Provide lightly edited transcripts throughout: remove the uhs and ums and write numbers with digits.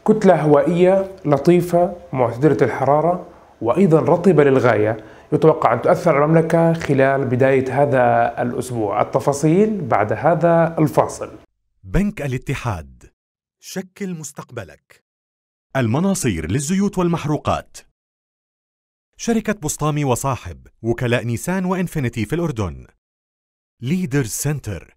كتلة هوائية لطيفة معتدلة الحرارة وأيضا رطبة للغاية يتوقع أن تؤثر على المملكة خلال بداية هذا الأسبوع. التفاصيل بعد هذا الفاصل. بنك الاتحاد، شكل مستقبلك. المناصير للزيوت والمحروقات. شركة بسطامي وصاحب، وكلاء نيسان وإنفينيتي في الأردن. ليدرز سنتر.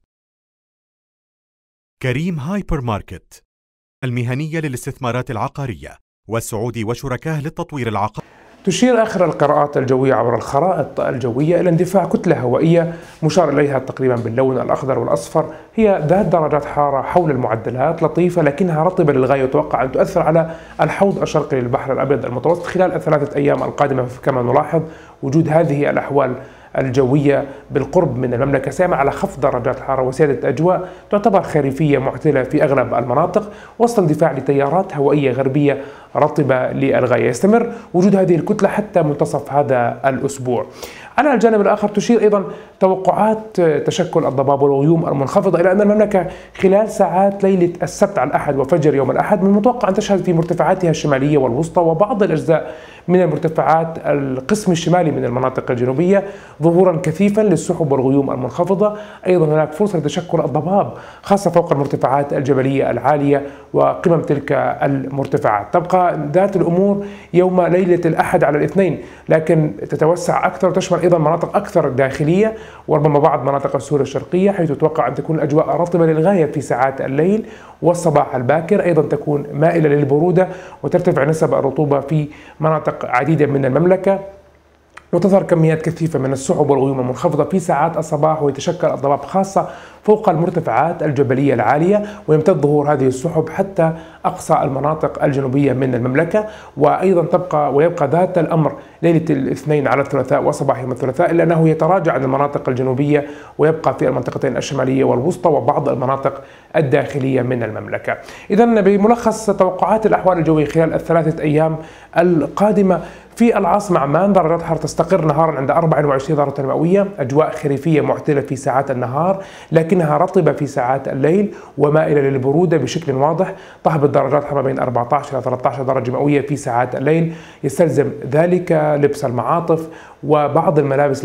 كريم هايبر ماركت، المهنية للاستثمارات العقارية، والسعودي وشركاه للتطوير العقاري. تشير آخر القراءات الجوية عبر الخرائط الجوية إلى اندفاع كتلة هوائية مشار إليها تقريبا باللون الأخضر والأصفر، هي ذات درجات حرارة حول المعدلات، لطيفة لكنها رطبة للغاية، يتوقع أن تؤثر على الحوض الشرقي للبحر الأبيض المتوسط خلال الثلاثة أيام القادمة. كما نلاحظ وجود هذه الأحوال الجوية بالقرب من المملكة سيعمل على خفض درجات الحرارة وسيادة أجواء تعتبر خريفية معتدلة في أغلب المناطق وسط اندفاع لتيارات هوائية غربية رطبة للغاية. يستمر وجود هذه الكتلة حتى منتصف هذا الأسبوع. على الجانب الآخر تشير أيضا توقعات تشكل الضباب والغيوم المنخفضة إلى أن المملكة خلال ساعات ليلة السبت على الأحد وفجر يوم الأحد من المتوقع أن تشهد في مرتفعاتها الشمالية والوسطى وبعض الأجزاء من المرتفعات القسم الشمالي من المناطق الجنوبية ظهورا كثيفا للسحب والغيوم المنخفضة. أيضا هناك فرصة لتشكل الضباب خاصة فوق المرتفعات الجبلية العالية وقمم تلك المرتفعات. تبقى ذات الأمور يوم ليلة الأحد على الاثنين، لكن تتوسع أكثر وتشمل أيضا مناطق أكثر داخلية وربما بعض مناطق سوريا الشرقية، حيث تتوقع أن تكون الأجواء رطبة للغاية في ساعات الليل والصباح الباكر. أيضا تكون مائلة للبرودة وترتفع نسب الرطوبة في مناطق عديدة من المملكة، وتظهر كميات كثيفة من السحب والغيوم المنخفضة في ساعات الصباح، ويتشكل الضباب خاصة فوق المرتفعات الجبلية العالية، ويمتد ظهور هذه السحب حتى أقصى المناطق الجنوبية من المملكة. وأيضا ويبقى ذات الأمر ليلة الاثنين على الثلاثاء وصباح يوم الثلاثاء، إلا أنه يتراجع عن المناطق الجنوبية ويبقى في المنطقتين الشمالية والوسطى وبعض المناطق الداخلية من المملكة. إذن بملخص توقعات الأحوال الجوية خلال الثلاثة أيام القادمة: في العاصمة عمان درجات الحرارة تستقر نهارا عند 24 درجة مئوية، أجواء خريفية معتدلة في ساعات النهار لكنها رطبة في ساعات الليل ومائلة للبرودة بشكل واضح. تهبط درجات الحرارة بين 14 إلى 13 درجة مئوية في ساعات الليل، يستلزم ذلك لبس المعاطف وبعض الملابس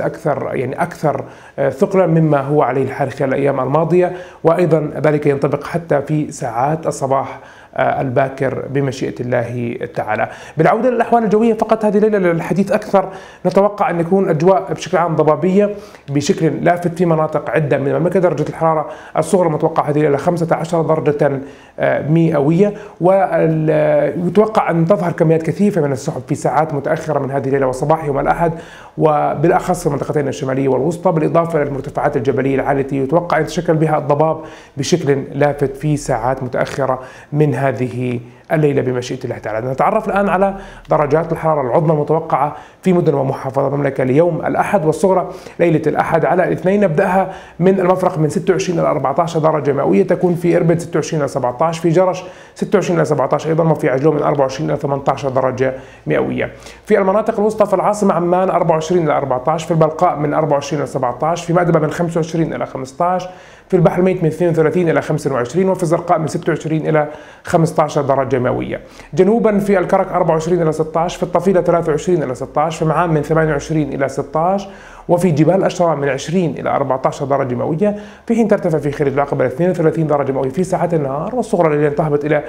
أكثر ثقلا مما هو عليه الحال خلال الأيام الماضية، وأيضا ذلك ينطبق حتى في ساعات الصباح الباكر بمشيئة الله تعالى. بالعودة للأحوال الجوية فقط هذه الليلة للحديث أكثر، نتوقع أن يكون أجواء بشكل عام ضبابية بشكل لافت في مناطق عدة من المملكة. درجة الحرارة الصغرى متوقع هذه الليلة 15 درجة مئوية، ويتوقع أن تظهر كميات كثيفة من السحب في ساعات متأخرة من هذه الليلة وصباح يوم الأحد، وبالأخص في المنطقتين الشمالية والوسطى، بالإضافة إلى المرتفعات الجبلية العالية يتوقع أن يتشكل بها الضباب بشكل لافت في ساعات متأخرة من هذه الليلة بمشيئة الله تعالى. نتعرف الآن على درجات الحرارة العظمى المتوقعة في مدن ومحافظات المملكة ليوم الأحد، والصغرى ليلة الأحد على الاثنين. نبدأها من المفرق من 26 إلى 14 درجة مئوية، تكون في إربد 26 إلى 17، في جرش 26 إلى 17 أيضا، وفي عجلون من 24 إلى 18 درجة مئوية. في المناطق الوسطى في العاصمة عمان 24 إلى 14، في البلقاء من 24 إلى 17، في مأدبة من 25 إلى 15، في البحر الميت من 32 إلى 25، وفي الزرقاء من 26 إلى 15 درجة مئوية. جنوبا في الكرك 24 إلى 16، في الطفيلة 23 إلى 16، في معان من 28 إلى 16، وفي جبال أشرى من 20 إلى 14 درجة مئوية، في حين ترتفع في خليج العقبة 32 درجة مئوية في ساعات النهار، والصغرى ليلا تهبط إلى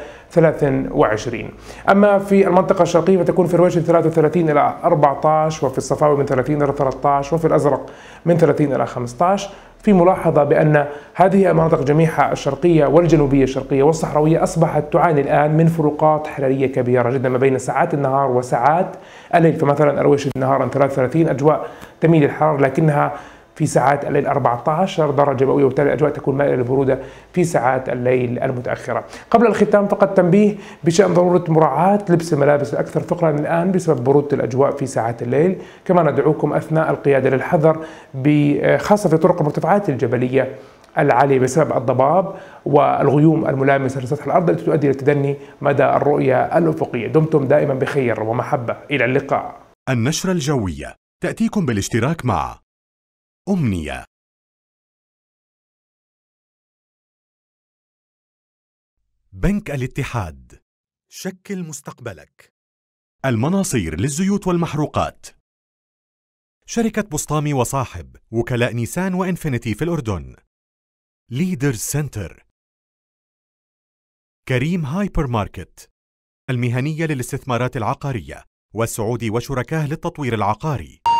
23. أما في المنطقة الشرقية فتكون في رويشد 33 إلى 14، وفي الصفاوي من 30 إلى 13، وفي الأزرق من 30 إلى 15. في ملاحظة بأن هذه المناطق جميعها الشرقية والجنوبية الشرقية والصحراوية أصبحت تعاني الآن من فروقات حرارية كبيرة جدا ما بين ساعات النهار وساعات الليل. فمثلا الرويشد نهارا 33 أجواء تميل الحرارة، لكنها في ساعات الليل 14 درجة مئوية، وبالتالي الأجواء تكون مائلة للبرودة في ساعات الليل المتأخرة. قبل الختام فقط تنبيه بشأن ضرورة مراعاة لبس الملابس الأكثر ثقلا الآن بسبب برودة الأجواء في ساعات الليل. كما ندعوكم أثناء القيادة للحذر خاصة في طرق المرتفعات الجبلية العالية بسبب الضباب والغيوم الملامسة لسطح الأرض التي تؤدي إلى تدني مدى الرؤية الأفقية. دمتم دائما بخير ومحبة، إلى اللقاء. النشرة الجوية تأتيكم بالاشتراك مع أمنية، بنك الاتحاد، شكل مستقبلك. المناصير للزيوت والمحروقات. شركة بسطامي وصاحب، وكلاء نيسان وإنفينيتي في الأردن. ليدرز سنتر. كريم هايبر ماركت، المهنية للاستثمارات العقارية، والسعودي وشركاه للتطوير العقاري.